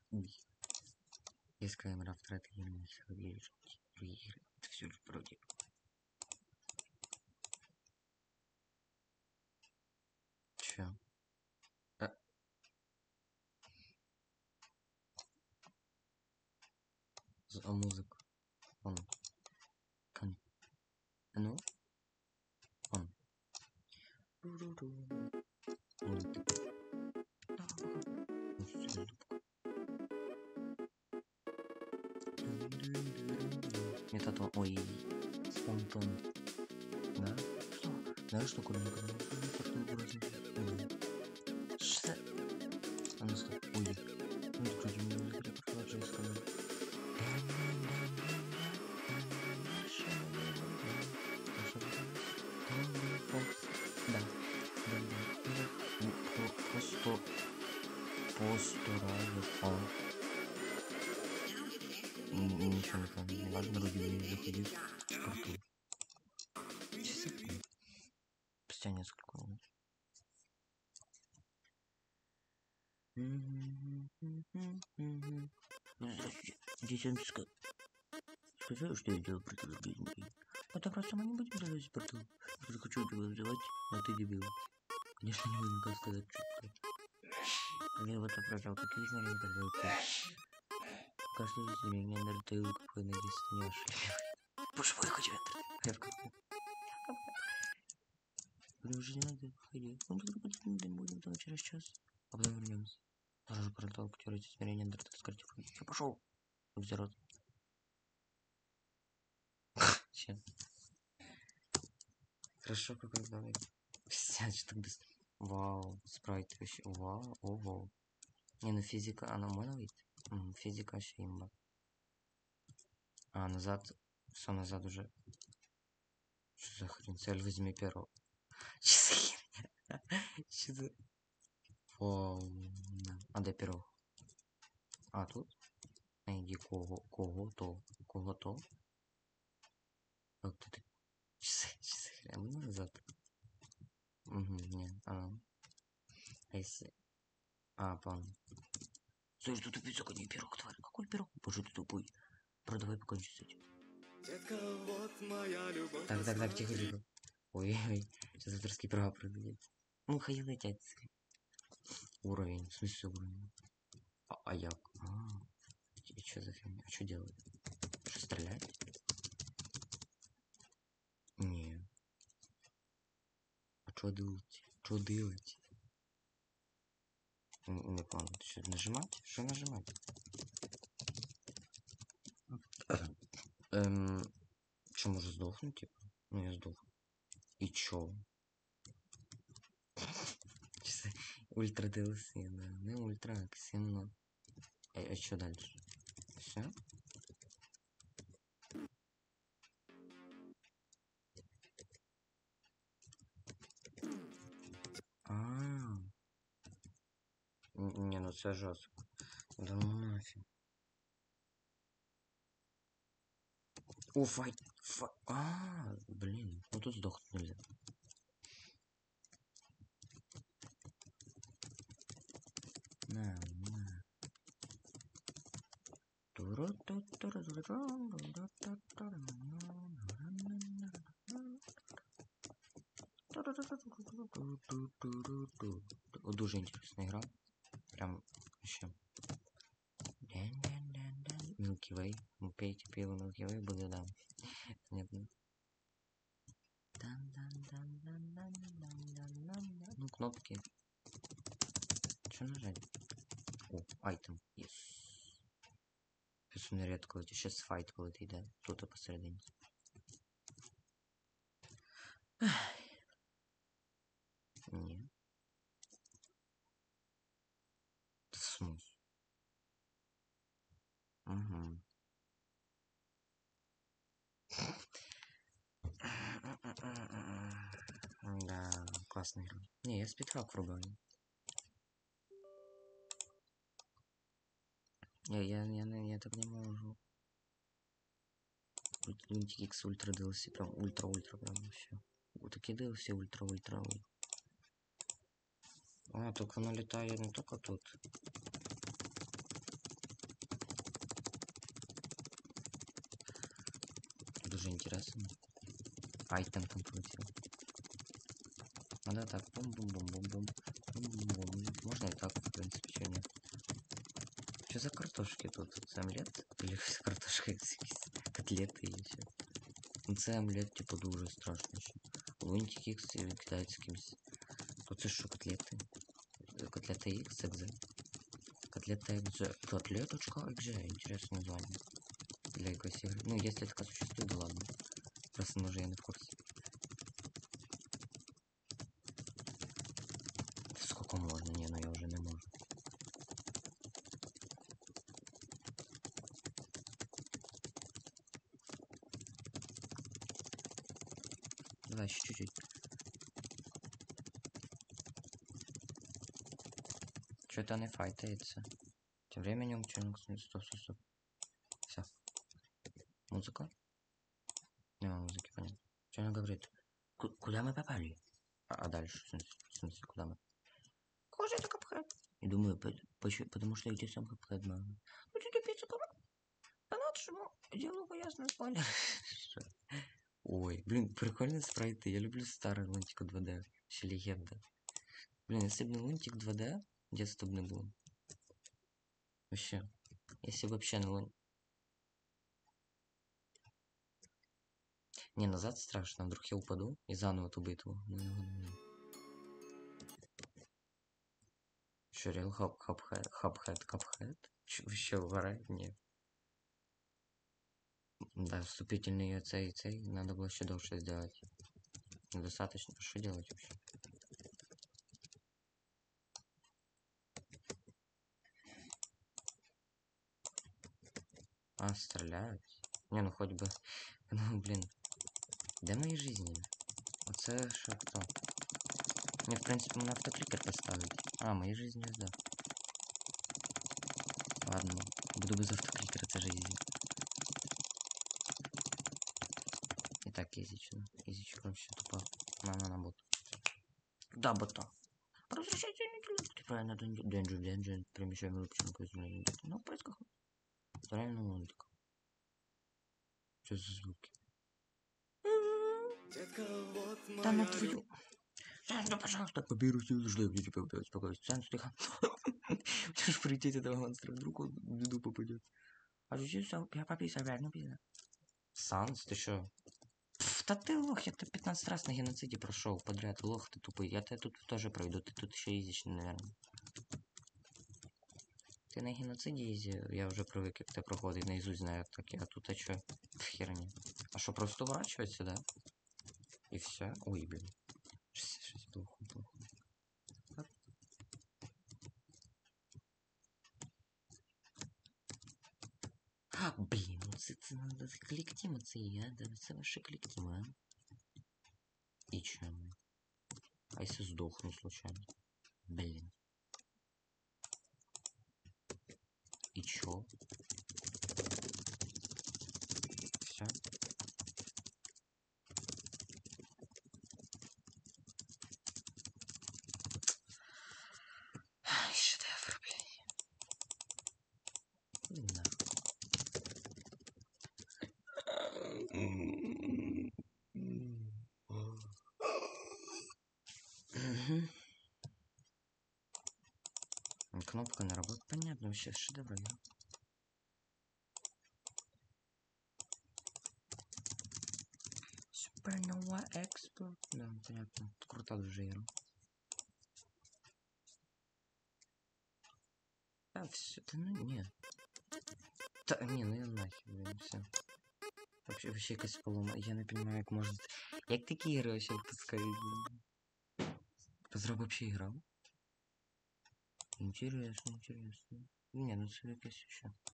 Уй. Есть камера в стратегии, другие игры. Это все же вроде. Чё? А музыка? Он. Ну? Он. Это ой, спонтан. Да? Что? Знаешь, что кроме что? А ну стоп. Ой. Ну ты вроде не музыка, пошла джейская. Да. Постураю. Ничего не помню. Ладно, вроде не заходил в порту. Спустя несколько минут. Детям сказали, что я делал прикол в жизни. Это просто мы не будем залезть в порту. Я хочу тебя взять, а ты дебил. Конечно, не будем как сказать четко. Я вот отправлял такие измерения, когда у тебя каждое измерение нартейл какой надеюсь, не ошибся. Боже мой, я хочу это. Уже не надо выходить. Он только будем там через час. А потом вернемся. Даже продал потерять измерение нартейл с карты. Все, пошел. Взирот. Чем? Хорошо, какой давай. Что так быстро. Вау, спрайт вообще. Вау, ого. Не, ну физика, она можно ведь? Физика вообще имба. А, назад. Все, назад уже. Что за хрень? Цель возьми первого. Что за херня? Что за... Вау. А до первого. А, тут? Найди кого-то. Кого-то. Как ты? Что за хрень? А мы назад. Угу, не, а если... А, понял. Стой, что ты пиццу, не пирог, тварь. Какой пирог? Боже, ты тупой. Продавай покончить с этим. Детка, вот моя любовь. Так, тихо. Ой, сейчас авторские права продают. Ну, хотел лететь. Уровень, в смысле уровень? А як? И что за фигня? А что делать? Что, стрелять? Не. А что делать? Что делать? Не понял. Что, нажимать? Что нажимать? Что, может сдохнуть, типа? Ну, я сдох. И чё? Ультра DLC, да. Ну, ультра, ксено. А что дальше? Все? Не, ну це жестко. Да ну нафиг. О, файт. Блин. Ну тут сдохнуть нельзя. На. Дуже интересная игра. Прям еще. Milky Way. Пейте пиво Milky Way, буду да. Понятно. Ну, кнопки. Что нажать? О, айтем. Yes. Сейчас у меня редко. Сейчас файт полетит, да? Кто-то посередине. Не. Смысл? Угу. Да, классная игра. Не, я спидхак врубаю. Я так не могу. Лунтик X ультра DLC, прям ультра прям вообще. Вот такие DLC ультра. А, только она летает не только тут. интересно. Айтем там крутил. Надо так, бум-бум-бум-бум-бум. Бум-бум-бум. Можно и так, в принципе, что нет. Что за картошки тут? Це омлет? Или с картошкой котлеты или что? Ну це омлет, типа, дуже страшно ще. Лунтики кидають з кимось. Тут це що, котлети? Котлета X, XZ. Котлета XZ. Котлеточка XZ. Интересное название. Для якоїсь ігри. Ну, если така существует, да ладно. Просто, може, я не в курсі. Сколько можно? Не, ну я уже не могу. Давай еще чуть-чуть. Что-то не файтается. Тем временем челнок... Стоп. Все. Музыка? Нема музыки, понятно. Что она говорит? Куда мы попали? А дальше? В смысле, куда мы? Куда это Капхед? И думаю, потому что эти сам Капхед, мама. Ну ты тупица, по-нашему делаю ясно спойлер. Ой, блин, прикольные спрайты. Я люблю старый лунтик 2D. Вообще легенда. Блин, если бы не лунтик 2D, детства бы не было. Вообще. Если вообще на лунтик... Не, назад страшно. Вдруг я упаду и заново ту битву. Шерил хабхэт. Вообще угорает? Нет. Да, вступительный цей. Надо было еще дольше сделать. Недостаточно. Что делать вообще? А, стреляют? Не, ну хоть бы. Ну, блин. Де мои жизни? Оце що хто? Мне, в принципе, на автокликер поставить. А, мои жизни, да. Ладно, буду без автокликера, это же изи. И так изично. Изичка вообще тупо. На бот. Да, бота. Возвращайте не правильно, Денджи. Перемещаем рыбчину по изменению. Ну, в поисках. Правильно, лунтик. Что за звуки? Да на твою. Сэнс, пожалуйста, поберу силу, жду, где тебя успокоить. Сэнс, тихо. Можешь прийти этого монстра, вдруг он в беду попадет. А что сам, я пописал, блядь, ну пизда. Санс, ты шо? Да ты лох, я-то 15 раз на геноциде прошел подряд, лох ты тупый. Я тебя тут тоже пройду, ты тут еще изичный, наверное. Ты на геноциде изи, я уже привык, как ты проходит, наизусть знаю, так я тут, а чё? Херня. А что, просто уворачиваться, да? И все? Ой, блин. Сейчас плохо. А, блин, це надо коллектива це, а? Да, це ваше коллектива, а? И чё? А если сдохну случайно? Блин. И чё? Все. Шедевр, блин. Да. Кнопка на работу. Понятно, вообще шедевр. Supernova Expert. Да, понятно. Круто уже игра. А, все, да ну нет. Да, не, ну я нахер, блин, все. Вообще якась полома. Я не понимаю, як можна. Як такі ігри вообще випускають? Позрав вообще грав? Интересно. Не, ну це якесь ще.